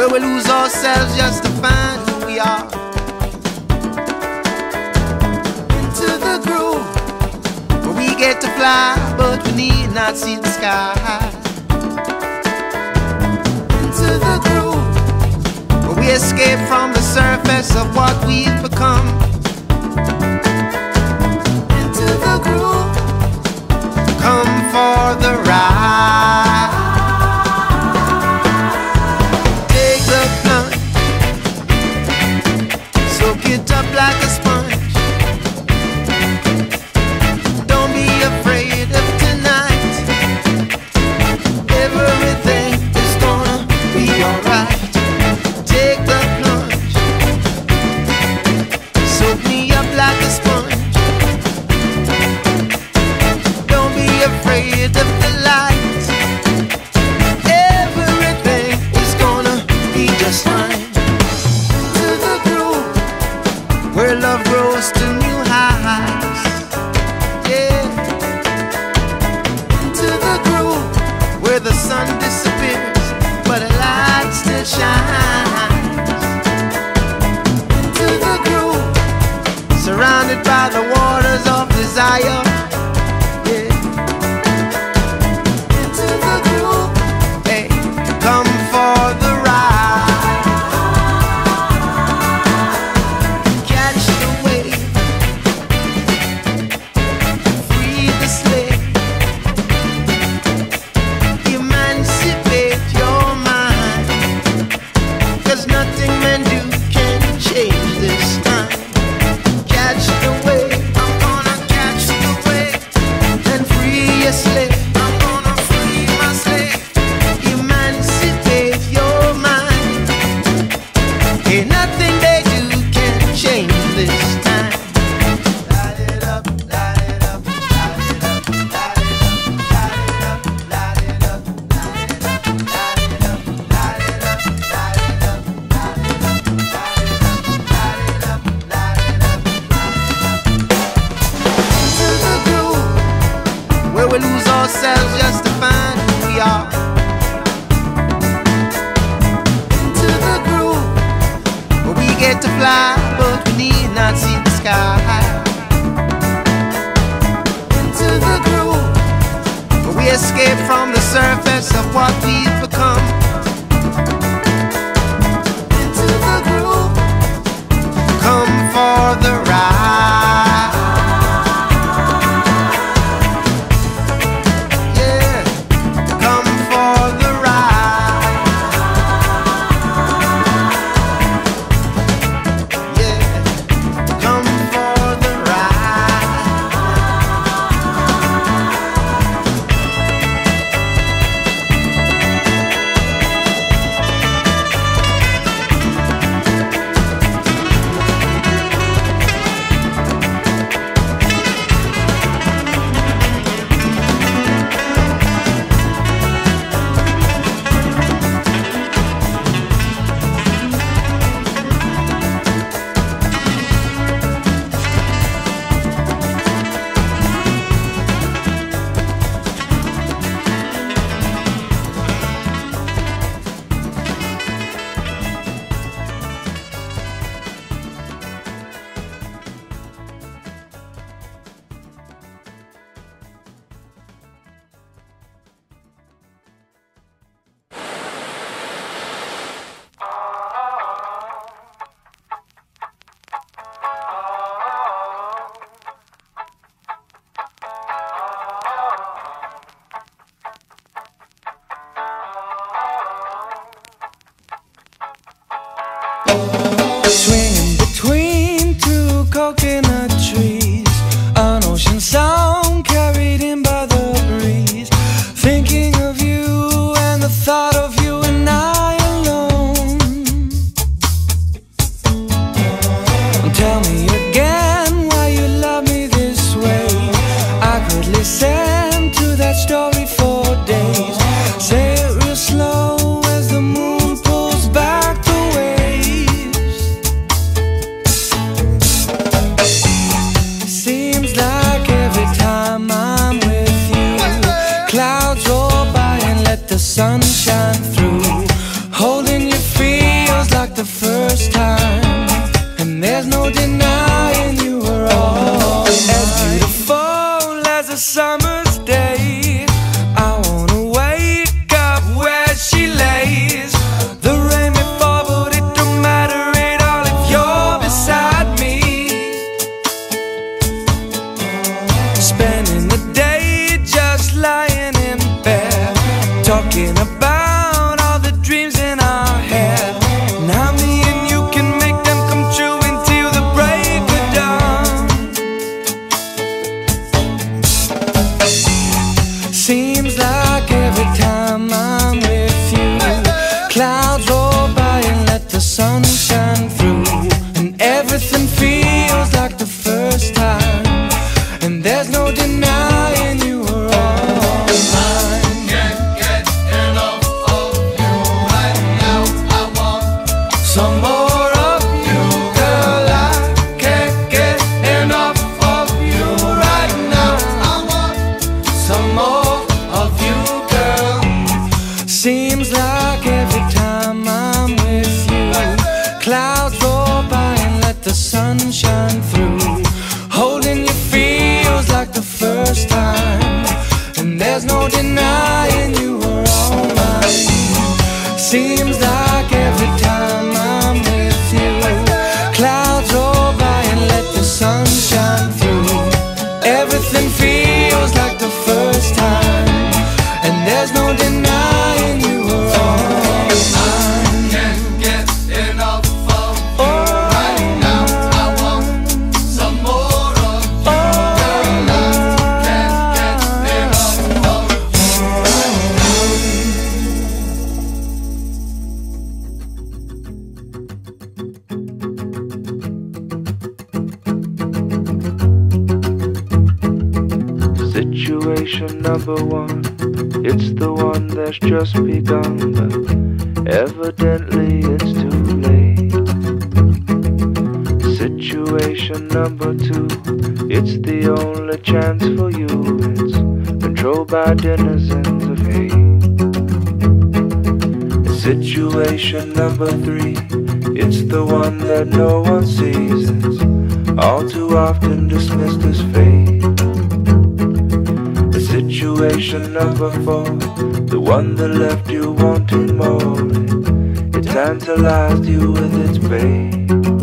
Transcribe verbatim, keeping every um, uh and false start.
where we lose ourselves just to find who we are. Into the groove, where we get to fly, but we need not see the sky. Into the groove, where we escape from the surface of what we've become. Into the groove, come for the ride. Take the plunge, soak it up like a sponge. Don't be afraid of tonight. Everything is gonna be alright. Take the plunge, soak me up like a sponge. Don't be afraid of the light. Everything is gonna be just fine. To the groove, where love grows to new heights. Yeah. To the groove, where the sun disappears, but a light still shines. To the groove, surrounded by the waters of desire. Yeah. Into the groove, hey, come for the ride. Catch the wave, free the slave, emancipate your mind. 'Cause nothing men do can change this time. Catch the wave, I'm gonna catch the wave, and free your slave, I'm gonna free my slave. Emancipate your mind. Ain't nothing they do can change this time. Light it up, light it up, light it up, light it up, light it up, light it up, light it up, light it up, light it up, light it up, light it up, light it up, light it up, light it up. To the groove, where we lose ourselves just to find who we are. Into the groove, where we get to fly, but we need not see the sky. Into the groove, where we escape from the surface of what we've become. Into the groove, come for the ride. Yeah, come for the ride. Yeah, come for the ride. Swinging between two coconut trees, an ocean sound carried in by the breeze. Thinking of you and the thought of you and I alone. Tell me again why you love me this way. I could listen to that story for days. Say it real slow as the moon pulls back the waves. the first time, and there's no denying you were all as beautiful as a summer's day. I wanna wake up where she lays. The rain may fall, but it don't matter at all if you're beside me. Spending the day just lying in bed, talking about all the dreams in our head. Now me and you can make them come true until the break of dawn. Seems like every time I'm with you, clouds roll by and let the sun shine through, and everything feels like the first time, and there's no denying you were all mine. Can't get enough of you right now. I want Some more of you, girl. I can't get enough of you right now. I want Some more of you, girl. Seems like every time I'm with you, clouds roll by and let the sun shine through. Holding you feels like the first time, and there's no denying you were all mine. Seems like every time I'm with you, clouds roll by and let the sun shine through. Everything feels like the first time, and there's no denying you were all mine. can't get enough of you Oh, right now. I want some more of you, girl. I can't get enough of you right now. Situation number one, it's the one that's just begun, but evidently it's too late. Situation number two, it's the only chance for you, it's controlled by denizens of hate. Situation number three, it's the one that no one sees, it's all too often dismissed as fate. Situation number four, the one that left you wanting more, it tantalized you with its bait.